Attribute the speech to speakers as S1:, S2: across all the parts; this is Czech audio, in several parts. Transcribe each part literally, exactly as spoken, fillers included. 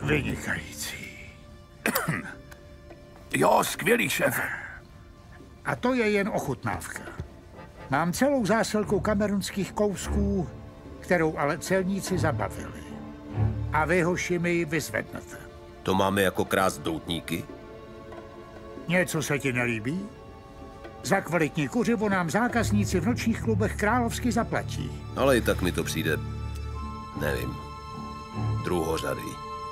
S1: Vynikající.
S2: Jo, skvělý, šéfe.
S1: A to je jen ochutnávka. Mám celou zásilku kamerunských kousků, kterou ale celníci zabavili. A vy, hoši, mi ji vyzvednete.
S3: To máme jako krást doutníky?
S1: Něco se ti nelíbí? Za kvalitní kuřivo nám zákazníci v nočních klubech královsky zaplatí.
S3: Ale i tak mi to přijde, nevím, druhořadý.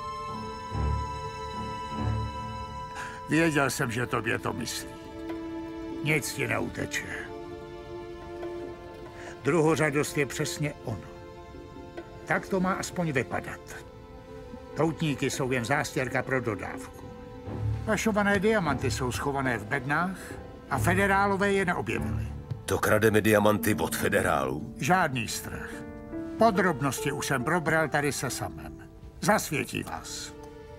S1: Věděl jsem, že tobě to myslí. Nic ti neuteče. Druhořadost je přesně ono. Tak to má aspoň vypadat. Doutníky jsou jen zástěrka pro dodávku. Pašované diamanty jsou schované v bednách a federálové je neobjevili.
S3: To krademe diamanty od federálů?
S1: Žádný strach. Podrobnosti už jsem probral tady se samem. Zasvětí vás.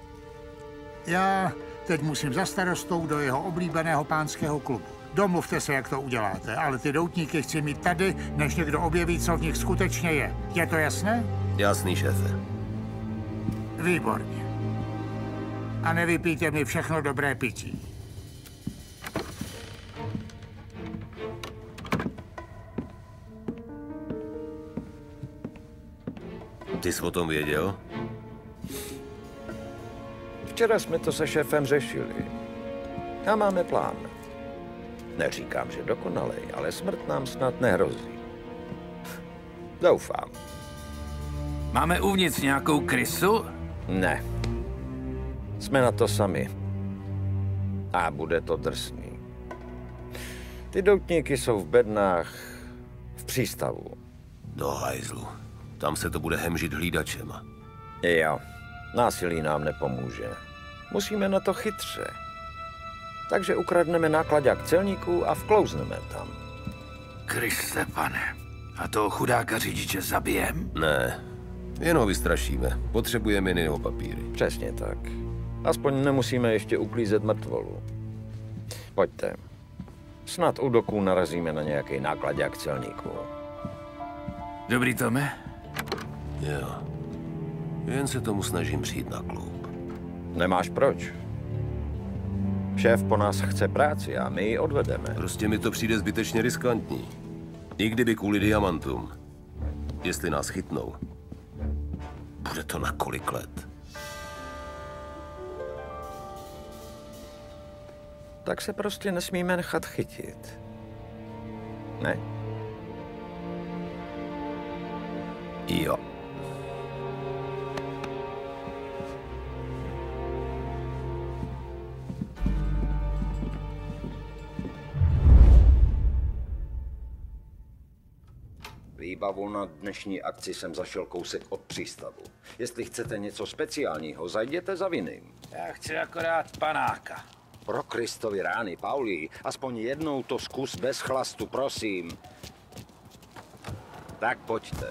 S1: Já teď musím za starostou do jeho oblíbeného pánského klubu. Domluvte se, jak to uděláte, ale ty doutníky chci mít tady, než někdo objeví, co v nich skutečně je. Je to jasné?
S3: Jasný, šéfe.
S1: Výborně. A nevypijte mi všechno dobré pití.
S3: Ty jsi o tom věděl?
S4: Včera jsme to se šéfem řešili. A máme plán. Neříkám, že dokonalej, ale smrt nám snad nehrozí. Doufám.
S2: Máme uvnitř nějakou krysu?
S4: Ne. Jsme na to sami. A bude to drsný. Ty doutníky jsou v bednách v přístavu.
S3: Do hajzlu. Tam se to bude hemžit hlídačema.
S4: Jo. Násilí nám nepomůže. Musíme na to chytře. Takže ukradneme nákladák celníků a vklouzneme tam.
S2: Kriste, pane. A toho chudáka řidiče zabijem?
S3: Ne. Jen ho vystrašíme. Potřebujeme jen jeho papíry.
S4: Přesně tak. Aspoň nemusíme ještě uklízet mrtvolu. Pojďte. Snad u doků narazíme na nějaký nákladák celníků.
S2: Dobrý, Tome?
S3: Jo. Jen se tomu snažím přijít na klub.
S4: Nemáš proč. Šéf po nás chce práci a my ji odvedeme.
S3: Prostě mi to přijde zbytečně riskantní. I kdyby kvůli diamantům. Jestli nás chytnou. Bude to na kolik let?
S4: Tak se prostě nesmíme nechat chytit. Ne?
S3: Jo.
S4: Výbavu na dnešní akci jsem zašel kousek od přístavu. Jestli chcete něco speciálního, zajděte za viným.
S2: Já chci akorát panáka.
S4: Pro Kristovi rány, Pauli, aspoň jednou to zkus bez chlastu, prosím. Tak pojďte.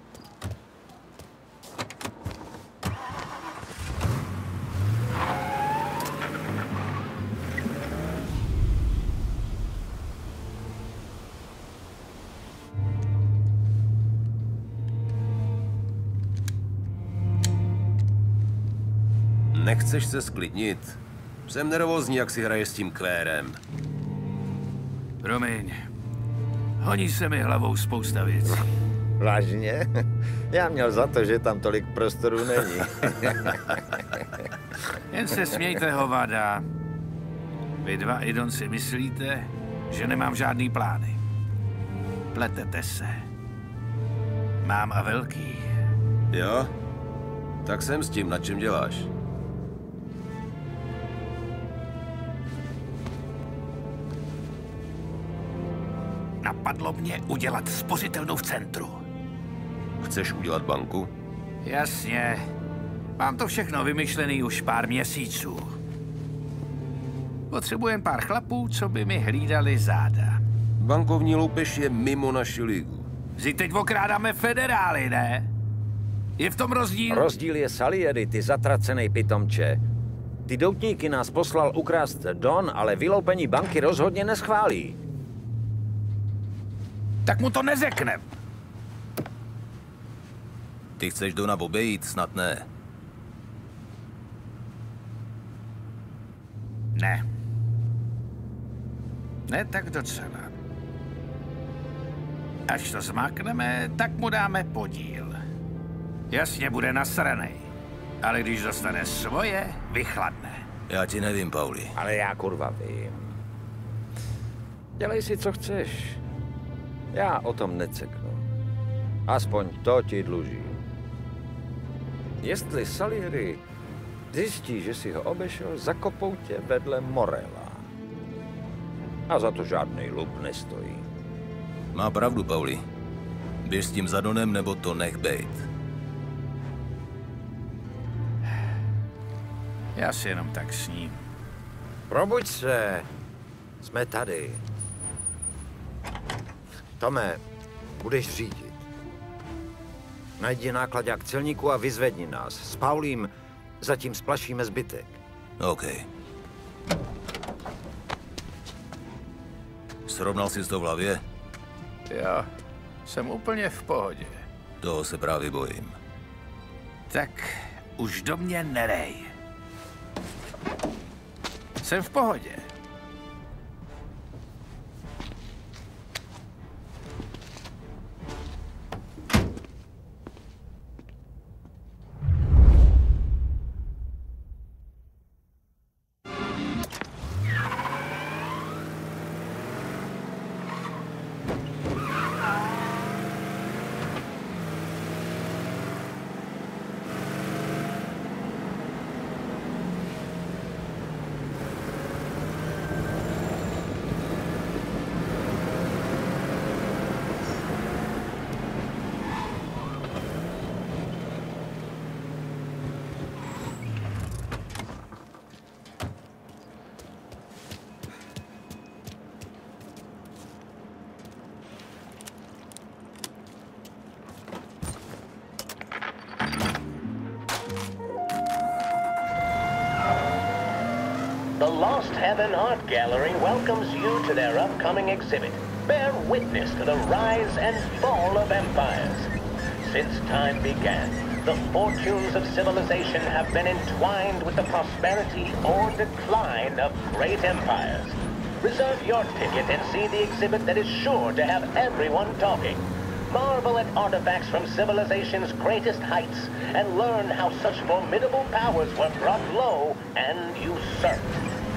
S3: Nechceš se sklidnit? Jsem nervózní, jak si hraje s tím kvérem.
S2: Promiň. Honí se mi hlavou spousta věcí.
S4: Vážně? Já měl za to, že tam tolik prostoru není.
S2: Jen se smějte, hovada. Vy dva Idon si myslíte, že nemám žádný plány. Pletete se. Mám a velký.
S3: Jo? Tak jsem s tím, na čem děláš?
S2: Napadlo mě udělat spořitelnu v centru.
S3: Chceš udělat banku?
S2: Jasně. Mám to všechno vymyšlený už pár měsíců. Potřebuji pár chlapů, co by mi hlídali záda.
S3: Bankovní loupež je mimo naši ligu.
S2: Vždyť teď okrádáme federály, ne? Je v tom rozdíl?
S4: Rozdíl je Salieri, ty zatracenej pitomče. Ty doutníky nás poslal ukrást Don, ale vyloupení banky rozhodně neschválí.
S2: Tak mu to neřeknem.
S3: Ty chceš Dona obejít? Snad ne.
S2: Ne. Ne tak docela. Až to zmákneme, tak mu dáme podíl. Jasně bude nasranej, ale když dostane svoje, vychladne.
S3: Já ti nevím, Pauli.
S4: Ale já kurva vím. Dělej si, co chceš. Já o tom neceknu. Aspoň to ti dlužím. Jestli Salieri zjistí, že si ho obešel, zakopou tě vedle Morela. A za to žádnej lup nestojí.
S3: Má pravdu, Pauli. Běž s tím za Donem, nebo to nech bejt.
S2: Já si jenom tak sním.
S4: Probuď se. Jsme tady. Tome, budeš řídit. Najdi nákladák celníku a vyzvedni nás. S Paulím zatím splašíme zbytek.
S3: OK. Srovnal jsi to v hlavě?
S2: Jo, jsem úplně v pohodě.
S3: Toho se právě bojím.
S2: Tak už do mě nerej. Jsem v pohodě.
S5: The Lost Heaven Art Gallery welcomes you to their upcoming exhibit. Bear witness to the rise and fall of empires. Since time began, the fortunes of civilization have been entwined with the prosperity or decline of great empires. Reserve your ticket and see the exhibit that is sure to have everyone talking. Marvel at artifacts from civilization's greatest heights and learn how such formidable powers were brought low and usurped.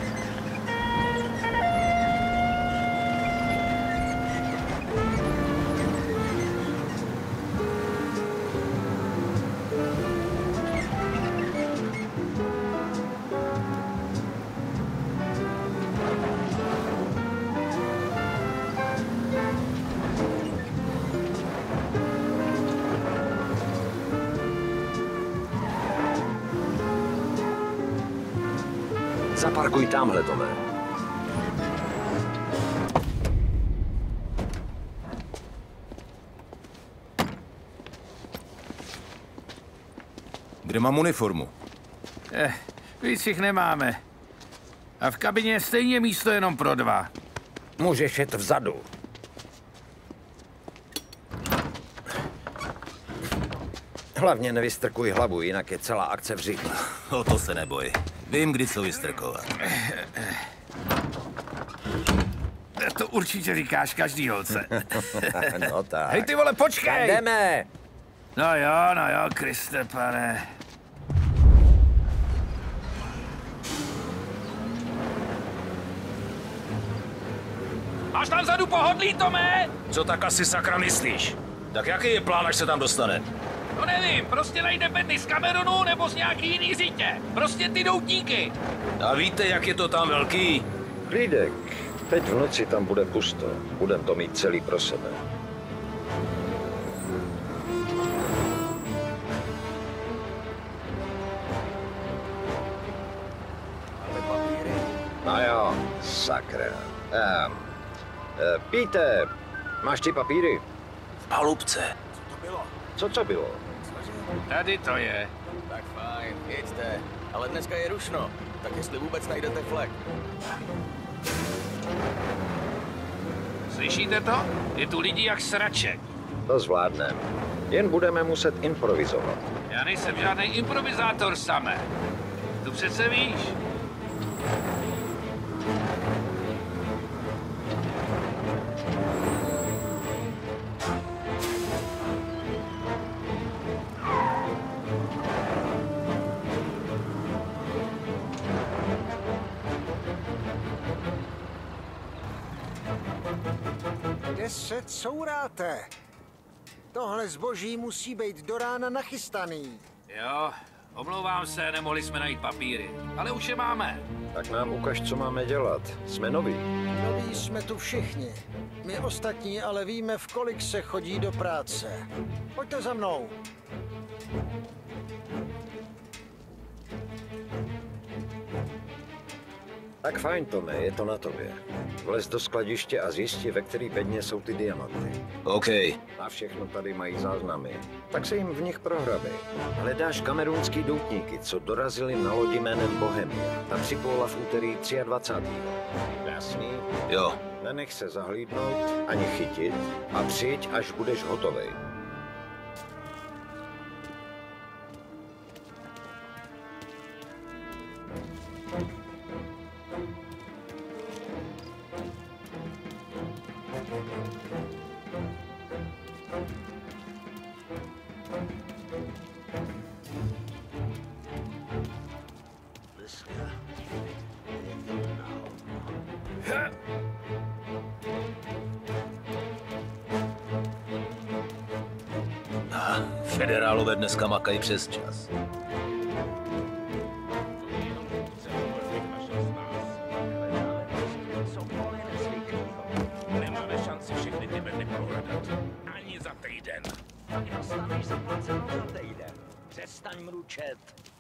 S4: Zaparkuj tamhle, Tome.
S3: Kde mám uniformu?
S2: Eh, víc jich nemáme. A v kabině je stejně místo jenom pro dva.
S4: Můžeš jet vzadu. Hlavně nevystrkuj hlavu, jinak je celá akce v říku.
S3: O to se neboj. Vím, kdy co vystrkovat.
S2: To určitě říkáš každý holce.
S4: No tak.
S2: Hej, ty vole, počkej!
S4: Jdeme!
S2: No jo, no jo, Kriste, pane. Máš tam vzadu pohodlí, Tome?
S3: Co tak asi sakra myslíš? Tak jaký je plán, až se tam dostane?
S2: No nevím, prostě najde bedny z Cameronu nebo z nějaký jiný zítě. Prostě ty doutníky.
S3: A víte, jak je to tam velký?
S4: Klídek, teď v noci tam bude pusto. Budem to mít celý pro sebe. No jo, sakra. Um, uh, Píte, máš ty papíry?
S3: V palubce.
S4: Co co bylo?
S2: Tady to je.
S6: Tak fajn, jeďte. Ale dneska je rušno, tak jestli vůbec najdete flek.
S2: Slyšíte to? Je tu lidi jak sraček.
S4: To zvládnem. Jen budeme muset improvizovat.
S2: Já nejsem žádný improvizátor, samé. Tu přece víš.
S7: se couráte? Tohle zboží musí být do rána nachystaný.
S2: Jo, omlouvám se, nemohli jsme najít papíry, ale už je máme.
S4: Tak nám ukaž, co máme dělat. Jsme noví.
S7: Noví jsme tu všichni. My ostatní ale víme, v kolik se chodí do práce. Pojďte za mnou.
S4: Tak fajn, Tome, je to na tobě. Vlez do skladiště a zjisti, ve který bedně jsou ty diamanty.
S3: OK.
S4: A všechno tady mají záznamy. Tak se jim v nich prohrabej. Hledáš kamerunský doutníky, co dorazili na lodi jménem Bohemia. Ta připlula v úterý dvacátého třetího Jasný?
S3: Jo.
S4: Nenech se zahlídnout, ani chytit a přijď, až budeš hotovej.
S3: Federálové dneska makají přes čas.
S8: Nemáme šanci všechny ty bedny prohledat. Ani za týden.
S9: Tak dostaneš zaplacenou za týden. Přestaň mručet.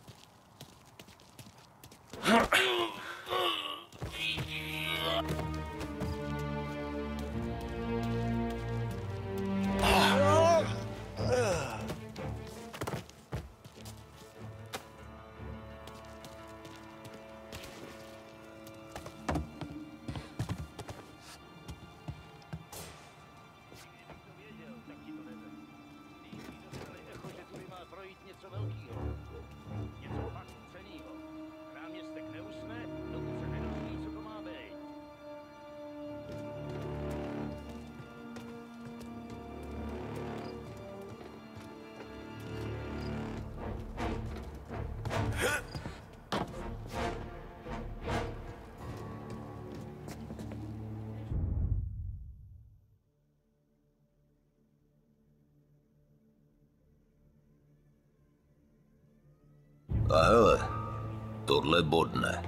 S3: A hele, tohle bodne.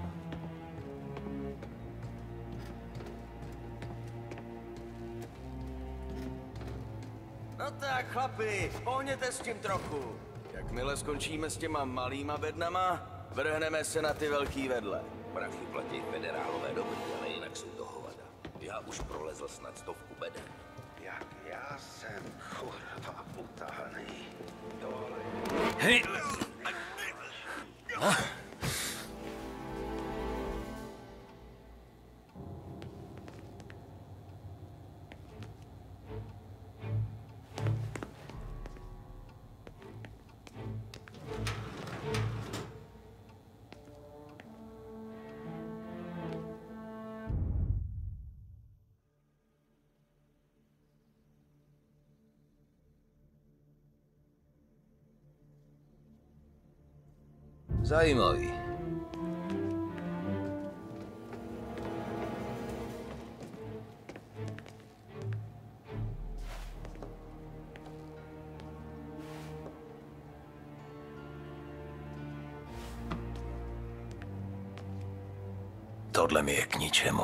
S6: No tak, chlapi, pohněte s tím trochu. Jakmile skončíme s těma malýma bednama, vrhneme se na ty velký vedle.
S3: Prachy platí federálové dobrý, ale jinak jsou to hovada. Já už prolezl snad stovku beden.
S8: Jak já jsem kurva utahaný. Dole.
S2: Hej!
S3: Zajímavý. Tohle mi je k ničemu.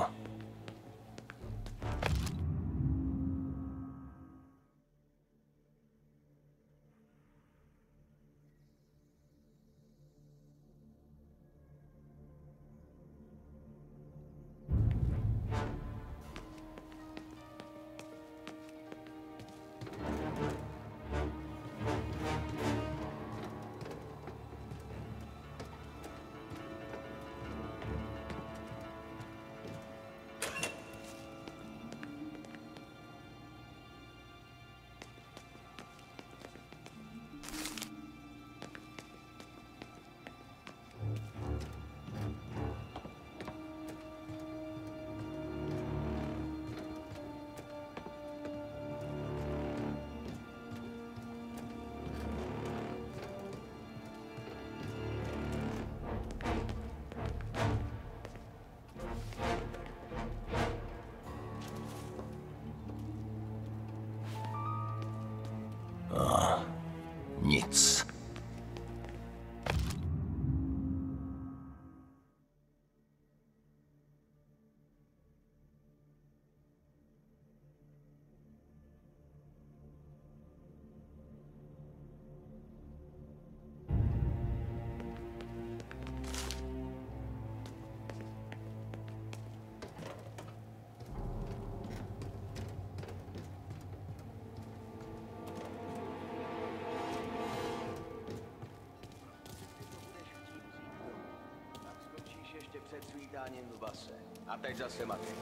S6: před svítáním v base. A teď zase maky.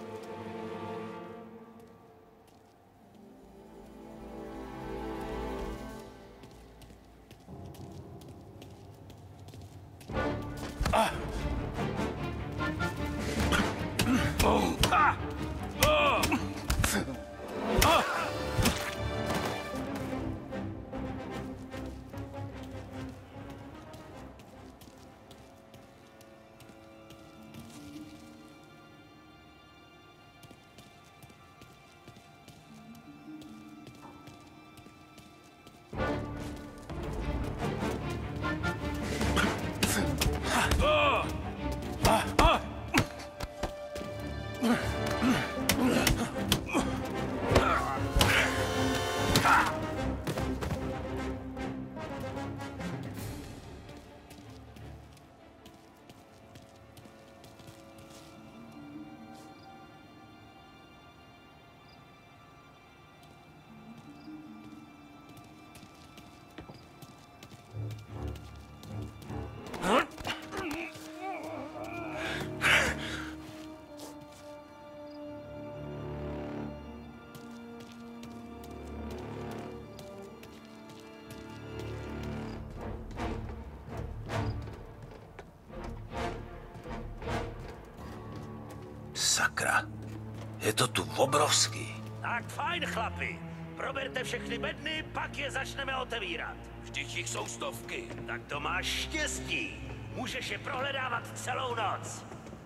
S3: Sakra, je to tu obrovský.
S9: Tak fajn, chlapi. Proberte všechny bedny, pak je začneme otevírat.
S8: Vždyť jich jsou stovky.
S9: Tak to máš štěstí. Můžeš je prohledávat celou noc.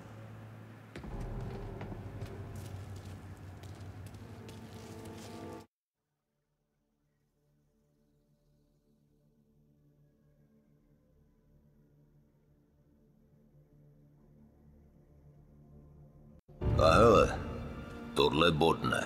S3: A hele, tohle bodne.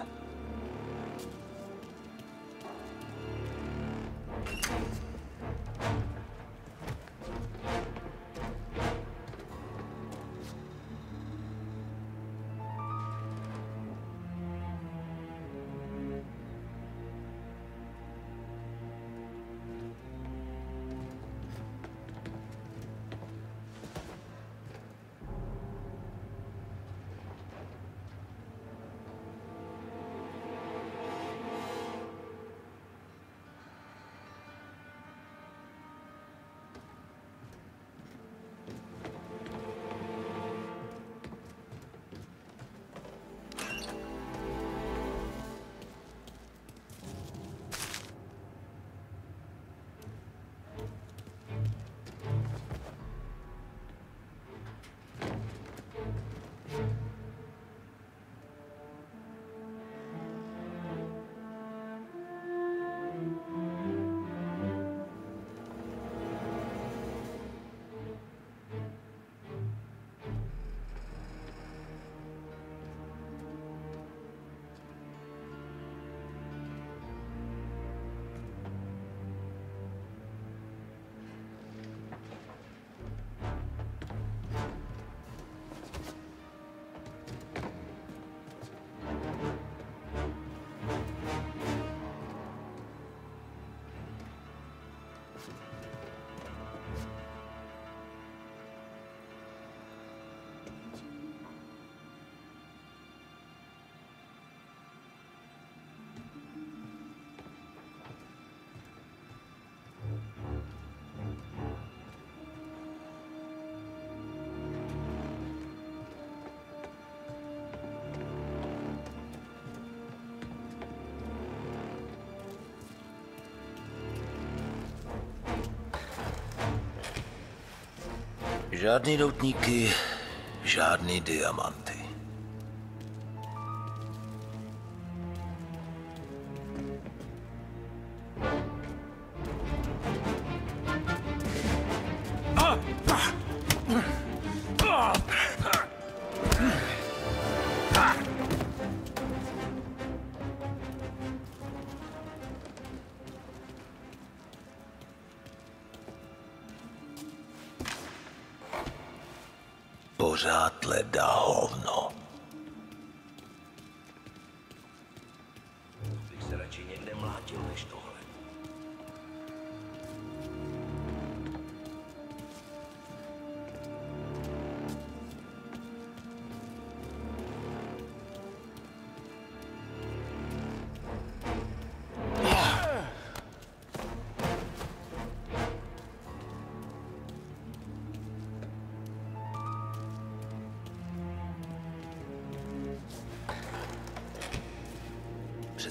S3: Žádný doutníky, žádný diamanty. Pořád leda hovno.
S9: Bych se radši někde mlátil než tohle.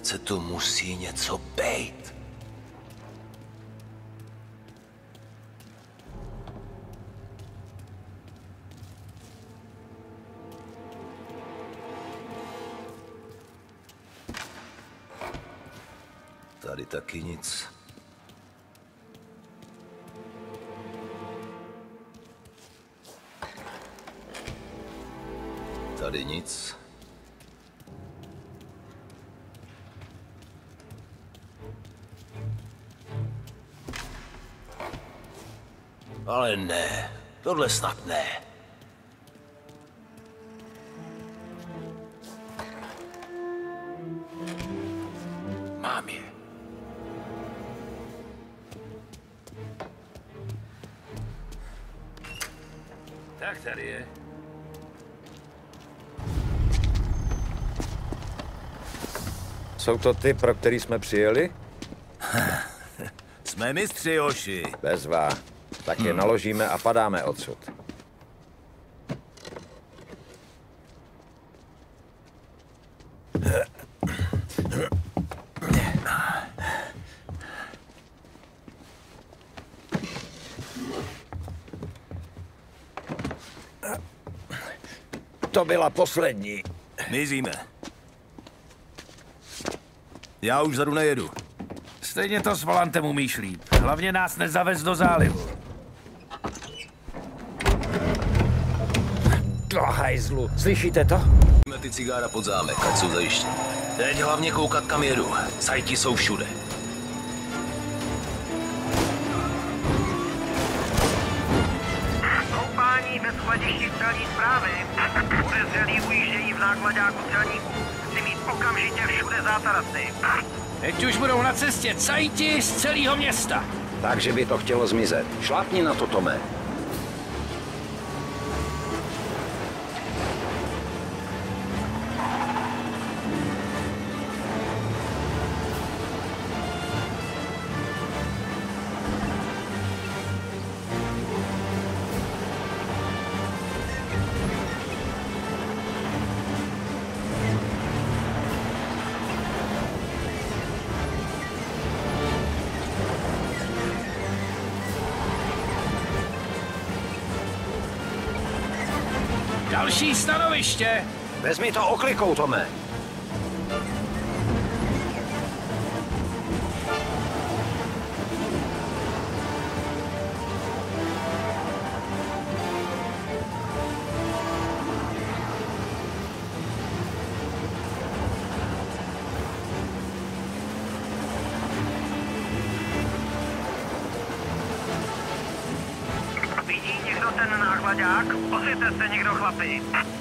S3: Přece to musí něco bejt. Tady taky nic. Tady nic. Ale ne, tohle snad ne. Mám je.
S2: Tak tady je.
S4: Jsou to ty, pro který jsme přijeli?
S3: Jsme mistři, Joši.
S4: Bezva. Tak je naložíme a padáme odsud. To byla poslední.
S3: Mizíme. Já už zadu nejedu.
S2: Stejně to s volantem umíš líp. Hlavně nás nezavez do zálivu.
S4: Do hajzlu. Slyšíte to?
S3: Jdeme ty cigára pod zámek, ať jsou zajištěni. Teď hlavně koukat, kam jedu. Sajti jsou všude.
S10: Koupání bez hledišti celní zprávy. Podezřelí ujíždění v nákladáku celníků. Chci mít okamžitě všude zátarasy.
S2: Teď už budou na cestě cajti z celého města.
S4: Takže by to chtělo zmizet. Šlápni na to, Tome.
S2: Další stanoviště.
S4: Vezmi to oklikou, Tome.
S10: Vidí někdo ten nákladák? Ozvěte se někdo, chlapi.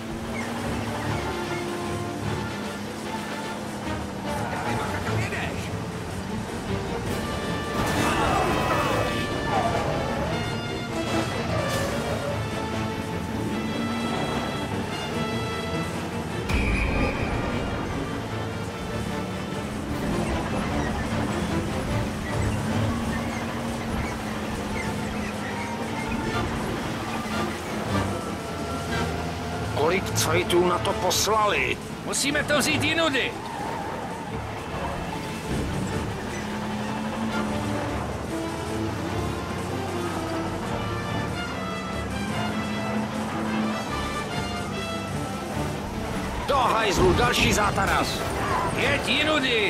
S4: Kolik cajtů na to poslali?
S2: Musíme to vzít jinudy.
S4: Do hajzlu, další zátaras.
S2: Jeď jinudy.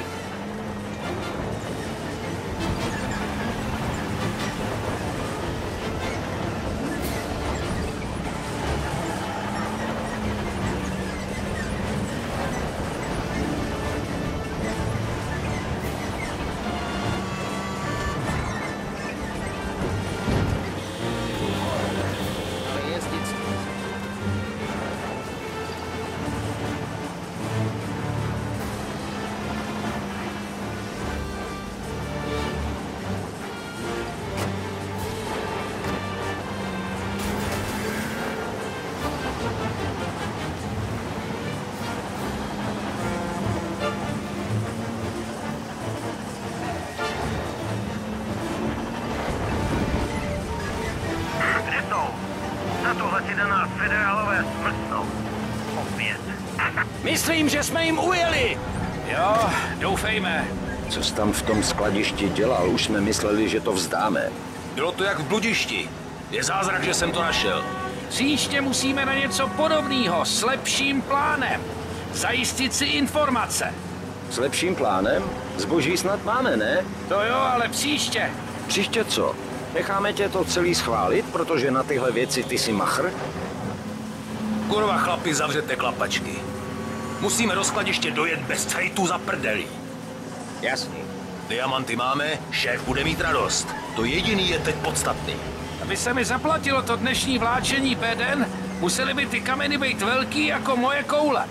S10: Federálové smrtnou. Opět.
S4: Myslím, že jsme jim ujeli.
S2: Jo, doufejme.
S4: Co jsi tam v tom skladišti dělal? Už jsme mysleli, že to vzdáme.
S3: Bylo to jak v bludišti. Je zázrak, že jsem to našel.
S2: Příště musíme na něco podobného, s lepším plánem. Zajistit si informace.
S4: S lepším plánem? Zboží snad máme, ne?
S2: To jo, ale příště.
S4: Příště co? Necháme tě to celý schválit, protože na tyhle věci ty jsi machr?
S3: Kurva chlapi, zavřete klapačky. Musíme do skladiště dojet bez cajtu za prdelí.
S4: Jasný.
S3: Diamanty máme, šéf bude mít radost. To jediný je teď podstatný.
S2: Aby se mi zaplatilo to dnešní vláčení beden, museli by ty kameny být velký jako moje koule.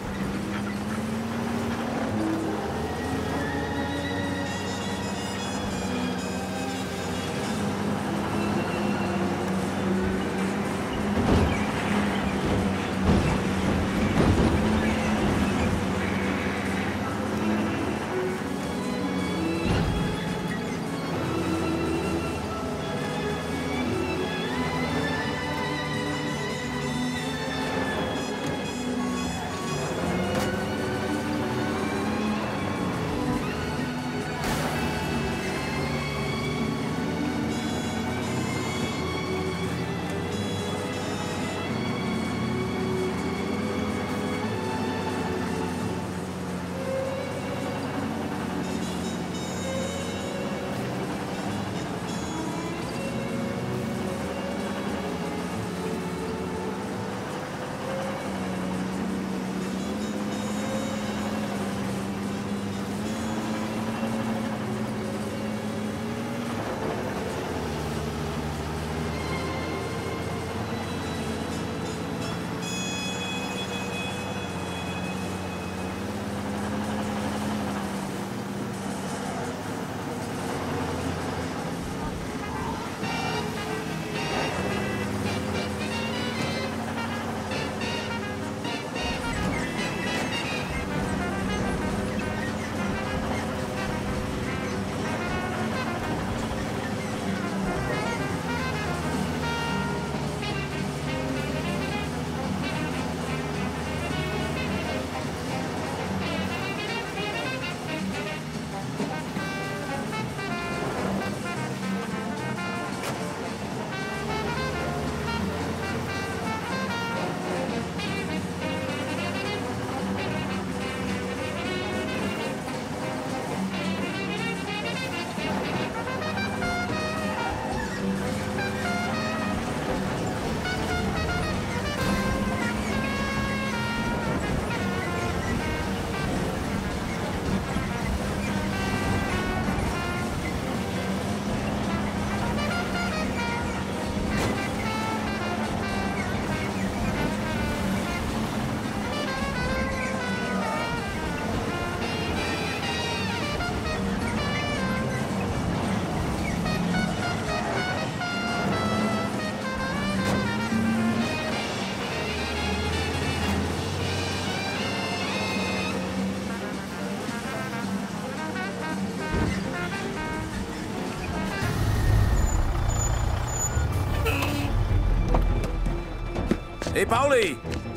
S2: Hej, Pauli!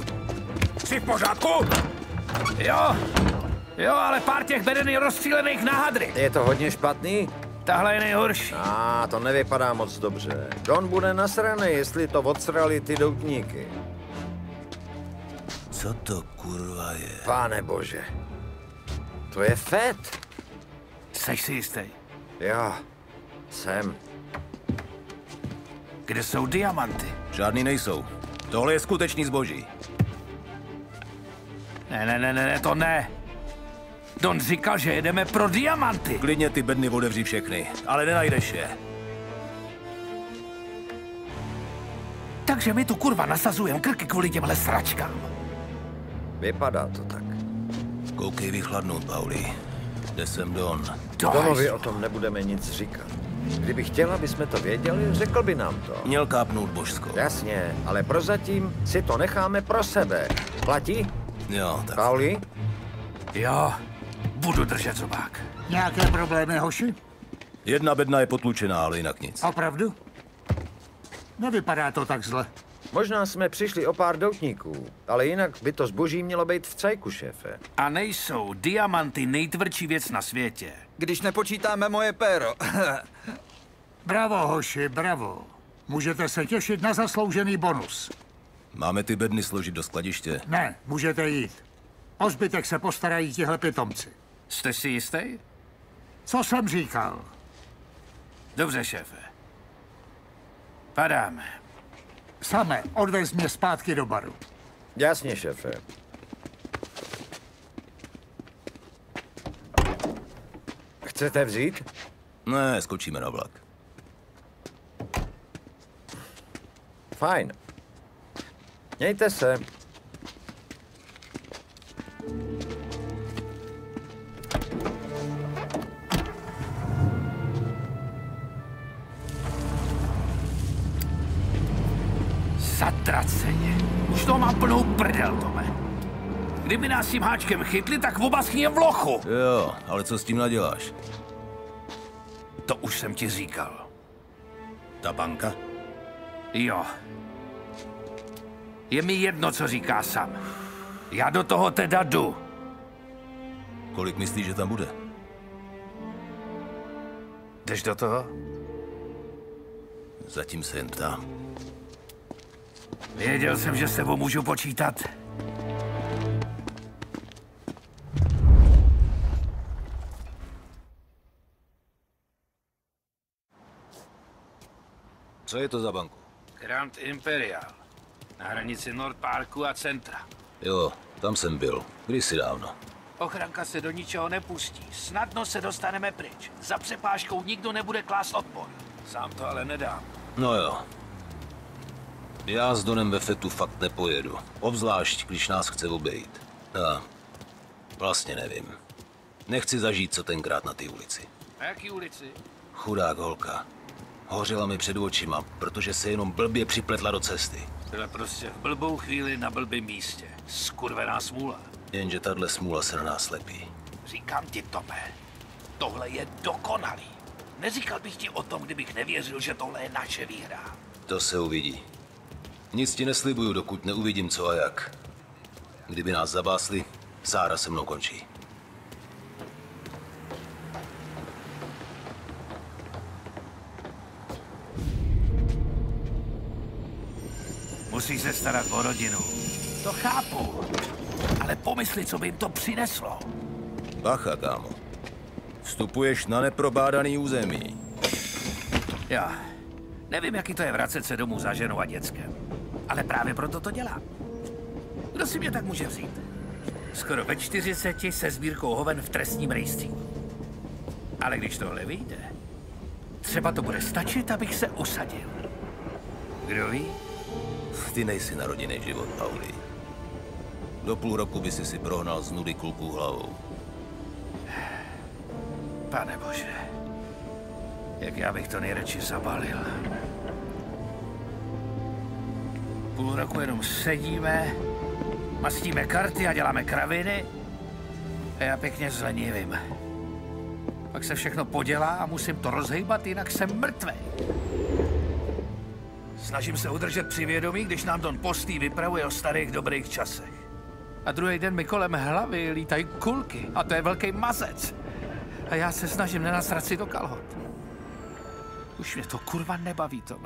S2: Jsi v pořádku? Jo, jo, ale pár těch beden je rozstřílených na hadry.
S7: Je to hodně špatný?
S2: Tahle je nejhorší.
S7: A to nevypadá moc dobře. Don bude nasraný, jestli to odsrali ty doutníky.
S3: Co to kurva je?
S7: Páne bože. To je Fett.
S2: Seš si jistý?
S7: Jo, jsem.
S2: Kde jsou diamanty?
S3: Žádný nejsou. Tohle je skutečný zboží.
S2: Ne, ne, ne, ne, to ne. Don říkal, že jedeme pro diamanty.
S3: Klidně ty bedny otevří všechny, ale nenajdeš je.
S2: Takže my tu kurva nasazujeme krky kvůli těmhle sračkám.
S7: Vypadá to tak.
S3: Koukej vychladnout, Pauli. Jde sem Don.
S7: Donovi o tom nebudeme nic říkat. Kdyby chtěla, aby jsme to věděli, řekl by nám to.
S3: Měl kápnout božsko.
S7: Jasně, ale prozatím si to necháme pro sebe. Platí?
S3: Jo, tak.
S7: Pauli?
S2: Jo, budu držet zobák.
S1: Nějaké problémy, hoši?
S3: Jedna bedna je potlučená, ale jinak nic.
S1: Opravdu? Nevypadá to tak zle.
S4: Možná jsme přišli o pár doutníků, ale jinak by to zboží mělo být v cajku, šéfe.
S2: A nejsou diamanty nejtvrdší věc na světě.
S11: Když nepočítáme moje péro.
S1: Bravo, hoši, bravo. Můžete se těšit na zasloužený bonus.
S3: Máme ty bedny složit do skladiště?
S1: Ne, můžete jít. O zbytek se postarají tihle pitomci.
S2: Jste si jistý?
S1: Co jsem říkal?
S2: Dobře, šéfe. Padáme.
S1: Same, odvez mě zpátky do baru.
S4: Jasně, šéfe. Chcete vzít?
S3: Ne, skočíme na vlak.
S4: Fajn. Mějte se.
S2: Zatraceně. Už to mám plnou prdel, Tome. Kdyby nás tím háčkem chytli, tak oba schněm v lochu.
S3: Jo, ale co s tím naděláš?
S2: To už jsem ti říkal.
S3: Ta banka?
S2: Jo. Je mi jedno, co říká sám. Já do toho teda jdu.
S3: Kolik myslíš, že tam bude?
S2: Jdeš do toho?
S3: Zatím se jen ptám.
S2: Věděl jsem, že s tebou můžu počítat.
S3: Co je to za banku?
S2: Grand Imperial. Na hranici North Parku a centra.
S3: Jo, tam jsem byl. Kdysi dávno.
S2: Ochranka se do ničeho nepustí. Snadno se dostaneme pryč. Za přepážkou nikdo nebude klást odpor. Sám to ale nedám.
S3: No jo. Já s Donem ve Fetu fakt nepojedu. Obzvlášť, když nás chce obejít. Já vlastně nevím. Nechci zažít, co tenkrát na té ulici.
S2: Na jaký ulici?
S3: Chudák holka. Hořela mi před očima, protože se jenom blbě připletla do cesty.
S2: Byla prostě v blbou chvíli na blbém místě. Skurvená smůla.
S3: Jenže tahle smůla se na nás lepí.
S2: Říkám ti, Tome, tohle je dokonalý. Neříkal bych ti o tom, kdybych nevěřil, že tohle je naše výhra.
S3: To se uvidí. Nic ti neslibuju, dokud neuvidím co a jak. Kdyby nás zabásli, Sára se mnou končí.
S2: Musí se starat o rodinu. To chápu. Ale pomysli, co by jim to přineslo.
S3: Bacha, kámo. Vstupuješ na neprobádaný území.
S2: Já nevím, jaký to je vracet se domů za ženou a dětskem. Ale právě proto to dělám. Kdo si mě tak může vzít? Skoro ve čtyřiceti se sbírkou hoven v trestním rejstříku. Ale když tohle vyjde, třeba to bude stačit, abych se usadil. Kdo ví?
S3: Ty nejsi na rodinný život, Pauli. Do půl roku by si si prohnal z nudy kluků hlavou.
S2: Pane bože, jak já bych to nejradši zabalil. Půl roku jenom sedíme, mastíme karty a děláme kraviny a já pěkně zlenivím. Pak se všechno podělá a musím to rozhejbat, jinak jsem mrtvej. Snažím se udržet při vědomí, když nám Don Postý vypravuje o starých dobrých časech. A druhý den mi kolem hlavy lítají kulky a to je velký mazec. A já se snažím nenasrat si do kalhot. Už mě to kurva nebaví, Tome.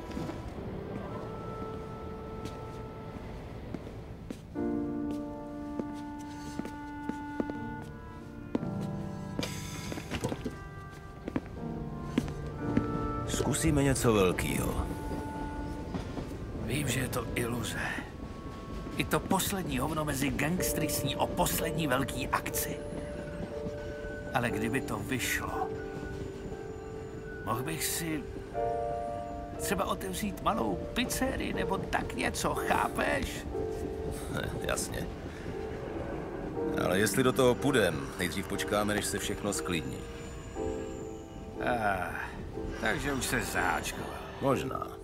S3: Zkusíme něco velkýho.
S2: Vím, že je to iluze. I to poslední hovno mezi gangstry sní o poslední velký akci. Ale kdyby to vyšlo, mohl bych si třeba otevřít malou pizzerii nebo tak něco, chápeš?
S3: Jasně. Ale jestli do toho půjdem, nejdřív počkáme, než se všechno sklidní.
S2: Ah, takže už se zaháčkoval.
S3: Možná.